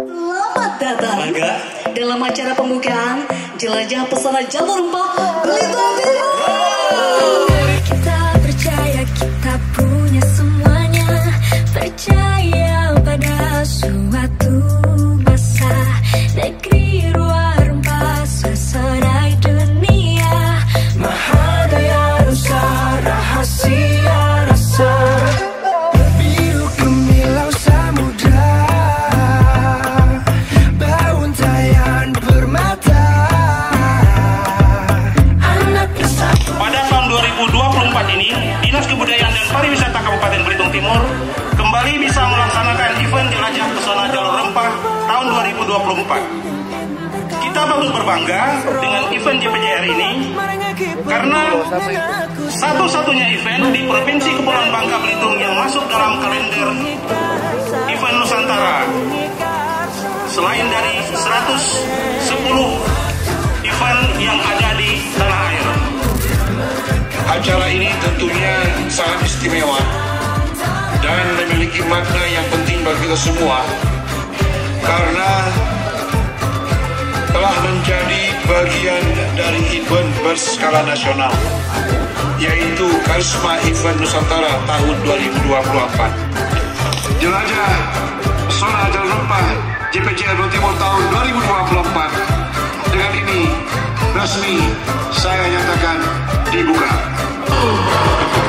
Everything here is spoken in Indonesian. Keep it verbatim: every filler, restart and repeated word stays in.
Selamat datang Mangga. Dalam acara pembukaan Jelajah Pesona Jalur Rempah Belitung Timur. Kita percaya kita punya semuanya, percaya pada suatu masa negeri ruang rempah suasana dunia. Mahadaya Nusa rahasia rasa biru gemilau samudra, bauntayan permata. Anak kesatu. Pada tahun dua ribu dua puluh empat ini, Dinas Kebudayaan dan Pariwisata Kabupaten Belitung Timur kembali bisa melaksanakan event Jelajah Pesona Jalur Rempah tahun dua ribu dua puluh empat. Kita patut berbangga dengan event J P J R ini karena satu-satunya event di Provinsi Kepulauan Bangka Belitung yang masuk dalam kalender event Nusantara selain dari seratus sepuluh event yang ada di tanah air. Acara ini tentunya sangat istimewa dan memiliki makna yang penting bagi kita semua karena telah menjadi bagian dari event berskala nasional, yaitu Karisma Event Nusantara tahun dua ribu dua puluh empat. Jelajah Pesona Jalur Rempah J P J R Belitung Timur tahun dua ribu dua puluh empat dengan ini resmi saya nyatakan dibuka.